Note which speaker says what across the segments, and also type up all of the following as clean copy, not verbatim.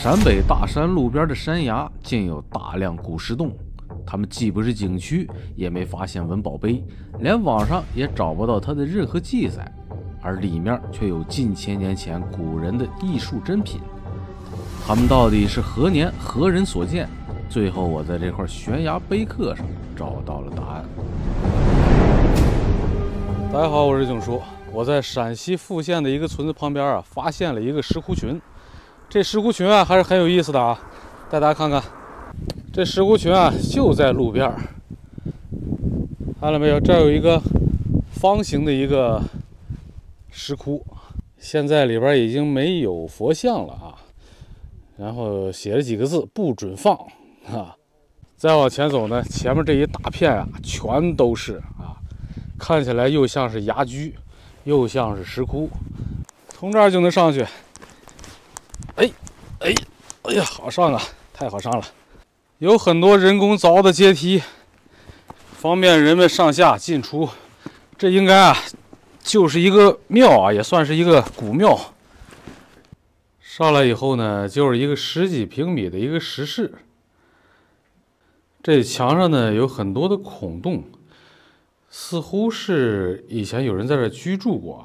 Speaker 1: 陕北大山路边的山崖竟有大量古石洞，它们既不是景区，也没发现文保碑，连网上也找不到它的任何记载，而里面却有近千年前古人的艺术珍品。它们到底是何年何人所建？最后我在这块悬崖碑刻上找到了答案。大家好，我是景叔。我在陕西富县的一个村子旁边发现了一个石窟群。这石窟群还是很有意思的带大家看看。这石窟群就在路边，看到没有？这儿有一个方形的一个石窟，现在里边已经没有佛像了然后写了几个字：不准放再往前走呢，前面这一大片全都是看起来又像是崖居，又像是石窟。从这儿就能上去。哎呀，好上太好上了！有很多人工凿的阶梯，方便人们上下进出。这应该就是一个庙也算是一个古庙。上来以后呢，就是一个10几平米的一个石室。这墙上呢有很多的孔洞，似乎是以前有人在这居住过。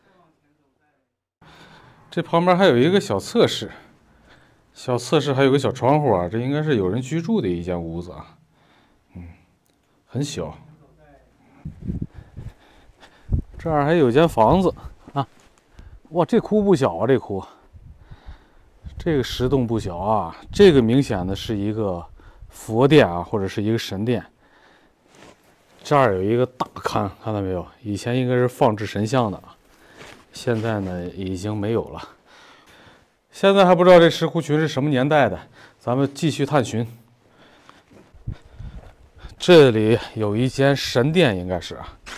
Speaker 1: 这旁边还有一个小侧室，还有个小窗户这应该是有人居住的一间屋子很小。这儿还有间房子哇，这窟不小这窟，这个石洞不小这个明显的是一个佛殿或者是一个神殿。这儿有一个大龛，看到没有？以前应该是放置神像的现在呢已经没有了。现在还不知道这石窟群是什么年代的，咱们继续探寻。这里有一间神殿，应该是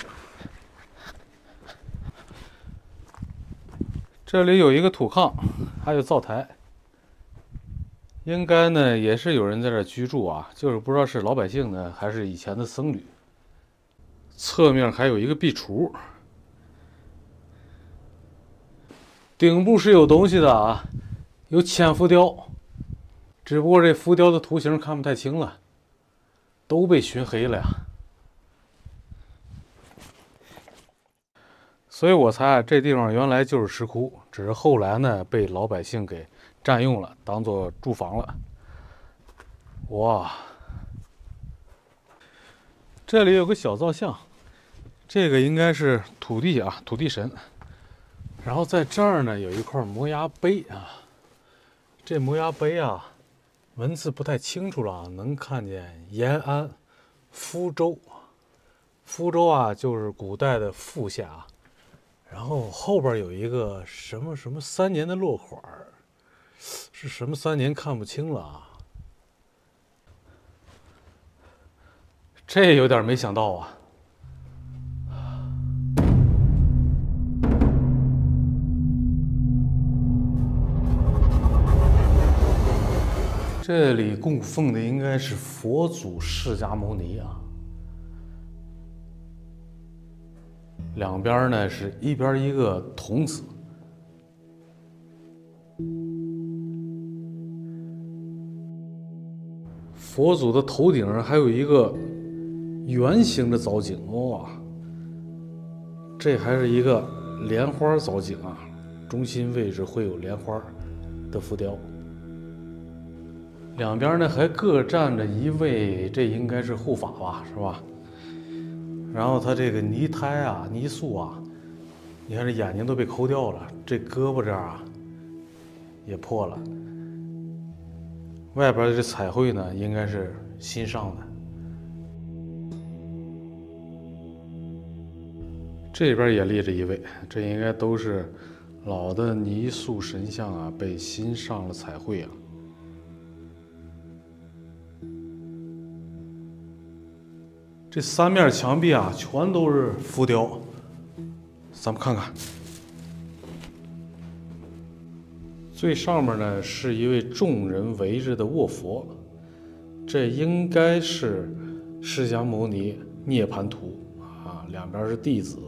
Speaker 1: 这里有一个土炕，还有灶台，应该呢也是有人在这居住就是不知道是老百姓呢还是以前的僧侣。侧面还有一个壁橱，顶部是有东西的有千浮雕，只不过这浮雕的图形看不太清了，都被熏黑了所以我猜这地方原来就是石窟，只是后来呢被老百姓给占用了，当做住房了。哇，这里有个小造像，这个应该是土地土地神。然后在这儿呢有一块摩崖碑这摩崖碑文字不太清楚了能看见延安、福州。福州就是古代的富县然后后边有一个什么什么3年的落款，是什么3年看不清了这有点没想到这里供奉的应该是佛祖释迦牟尼两边呢是一边一个童子。佛祖的头顶上还有一个圆形的藻井这还是一个莲花藻井中心位置会有莲花的浮雕。两边呢还各站着一位，这应该是护法是吧？然后他这个泥胎泥塑你看这眼睛都被抠掉了，这胳膊这儿也破了。外边的这彩绘呢应该是新上的。这边也立着一位，这应该都是老的泥塑神像被新上了彩绘这3面墙壁全都是浮雕，咱们看看。最上面呢是一位众人围着的卧佛，这应该是释迦牟尼涅盘图两边是弟子。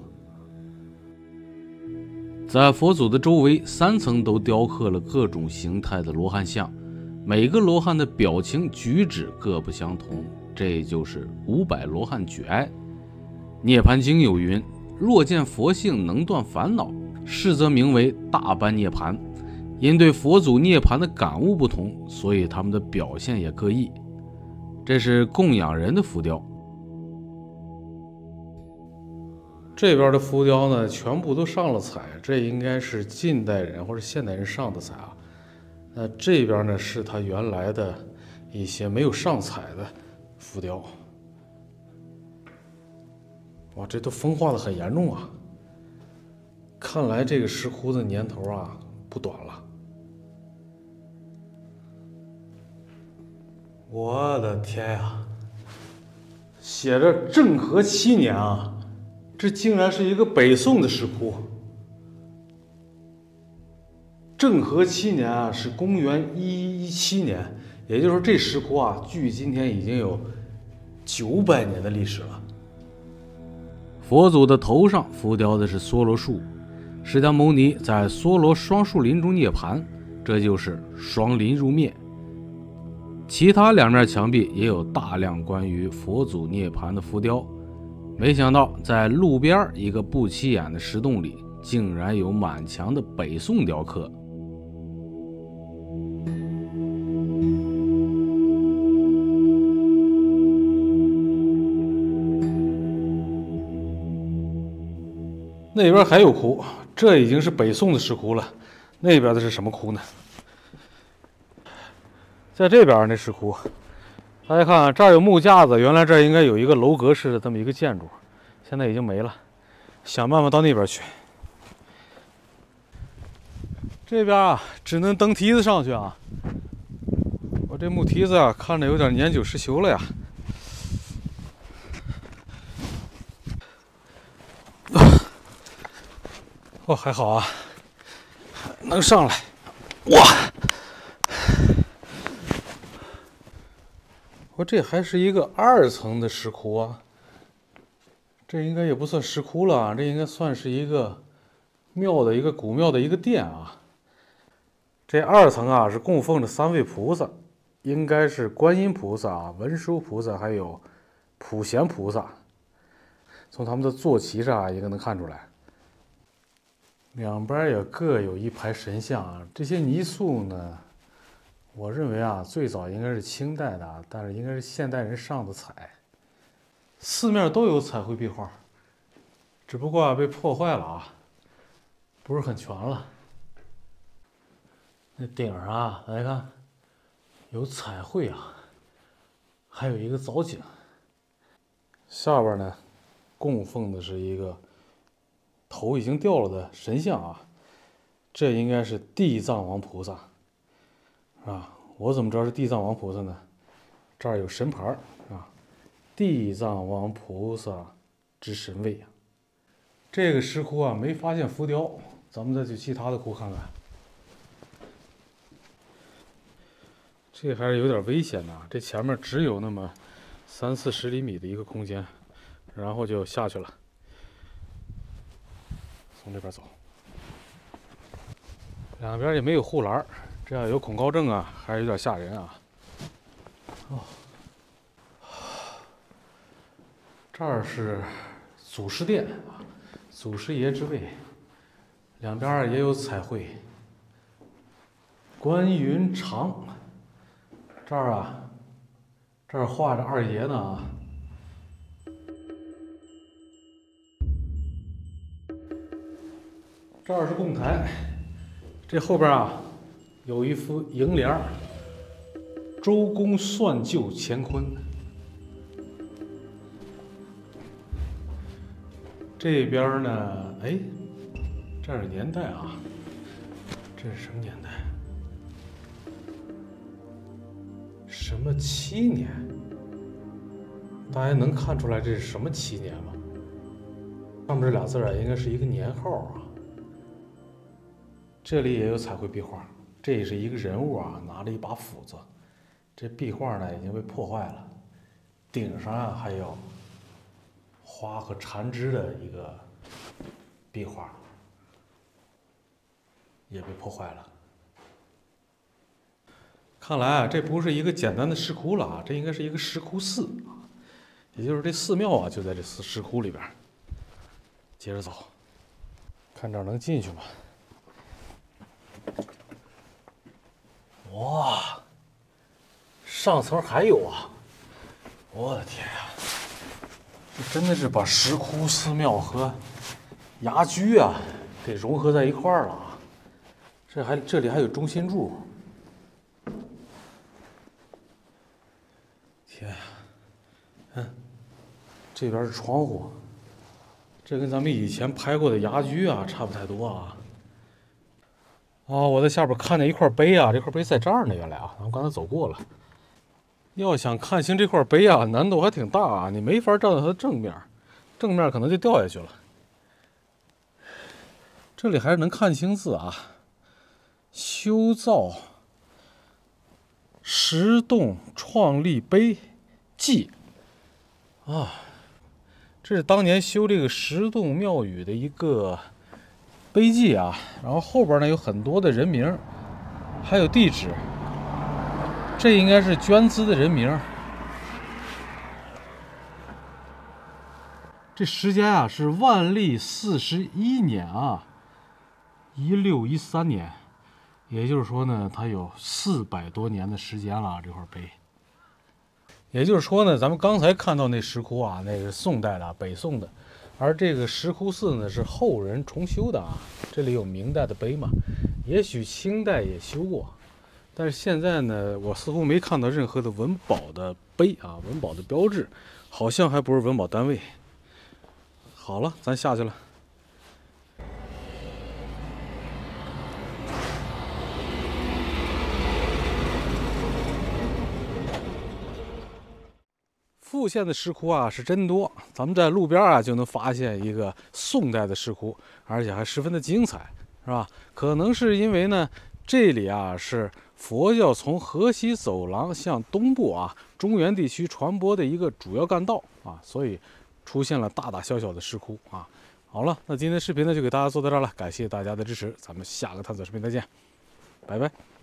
Speaker 1: 在佛祖的周围3层都雕刻了各种形态的罗汉像， 每个罗汉的表情举止各不相同，这就是500罗汉举哀。涅槃经有云：若见佛性能断烦恼，是则名为大般涅槃。因对佛祖涅槃的感悟不同，所以他们的表现也各异。这是供养人的浮雕。这边的浮雕呢，全部都上了彩，这应该是近代人或者现代人上的彩啊。那这边呢，是他原来的一些没有上彩的浮雕。哇，这都风化的很严重啊！看来这个石窟的年头啊不短了。我的天呀，写着政和7年啊！这竟然是一个北宋的石窟。政和7年啊，是公元1117年，也就是说这石窟啊，距今天已经有900年的历史了。佛祖的头上浮雕的是梭罗树，释迦牟尼在梭罗双树林中涅槃，这就是双林入灭。其他2面墙壁也有大量关于佛祖涅槃的浮雕。没想到在路边一个不起眼的石洞里，竟然有满墙的北宋雕刻。那边还有窟，这已经是北宋的石窟了。那边的是什么窟呢？在这边那石窟，大家看这儿有木架子，原来这儿应该有一个楼阁式的这么一个建筑，现在已经没了，想办法到那边去。这边啊，只能蹬梯子上去啊。我这木梯子啊，看着有点年久失修了呀。哦，还好啊，能上来。哇！我这还是一个2层的石窟啊，这应该也不算石窟了啊，这应该算是一个庙的一个古庙的一个殿啊。这2层啊是供奉着3位菩萨，应该是观音菩萨、文殊菩萨还有普贤菩萨。从他们的坐骑上啊，应该能看出来。两边也各有一排神像啊，这些泥塑呢，我认为啊，最早应该是清代的，但是应该是现代人上的彩。4面都有彩绘壁画，只不过啊被破坏了啊，不是很全了。那顶上啊，大家看有彩绘啊，还有一个藻井。下边呢，供奉的是一个头已经掉了的神像啊，这应该是地藏王菩萨，啊，我怎么知道是地藏王菩萨呢？这儿有神牌啊，地藏王菩萨之神位啊。这个石窟啊没发现浮雕，咱们再去其他的窟看看。这还是有点危险的，这前面只有那么30-40厘米的一个空间，然后就下去了。从这边走，两边也没有护栏，这样有恐高症啊，还是有点吓人啊。哦，这儿是祖师殿啊，祖师爷之位，两边也有彩绘。观云长，这儿啊，这儿画着2爷呢啊。这儿是供台，这后边啊有一副楹联周公算旧乾坤。这边呢，哎，这是年代啊，这是什么年代？什么7年？大家能看出来这是什么7年吗？上面这俩字啊，应该是一个年号啊。这里也有彩绘壁画，这也是一个人物啊，拿着一把斧子。这壁画呢已经被破坏了，顶上啊还有花和缠枝的一个壁画，也被破坏了。 看来啊，这不是一个简单的石窟了啊，这应该是一个石窟寺啊，也就是这寺庙啊就在这石窟里边。接着走，看这儿能进去吗？哇，上层还有啊！我的天呀，这真的是把石窟寺庙和崖居啊给融合在一块儿了啊！这里还有中心柱。天呀，这边是窗户，这跟咱们以前拍过的崖居啊差不太多啊。哦，我在下边看见一块碑啊，这块碑在这儿呢，原来啊，咱们刚才走过了。要想看清这块碑啊，难度还挺大啊，你没法站到它的正面，正面可能就掉下去了。这里还是能看清字啊，修造石洞创立碑记啊，这是当年修这个石洞庙宇的一个碑记啊。然后后边呢有很多的人名，还有地址，这应该是捐资的人名。这时间啊是万历41年啊，1613年，也就是说呢，它有400多年的时间了。这块碑，也就是说呢，咱们刚才看到那石窟啊，那是宋代的，北宋的，而这个石窟寺呢是后人重修的啊。这里有明代的碑嘛，也许清代也修过，但是现在呢，我似乎没看到任何的文保的碑啊，文保的标志，好像还不是文保单位。好了，咱下去了。富县的石窟啊是真多，咱们在路边啊就能发现一个宋代的石窟，而且还十分的精彩，是吧？可能是因为呢，这里啊是佛教从河西走廊向东部啊中原地区传播的一个主要干道啊，所以出现了大大小小的石窟啊。好了，那今天的视频呢就给大家做到这儿了，感谢大家的支持，咱们下个探索视频再见，拜拜。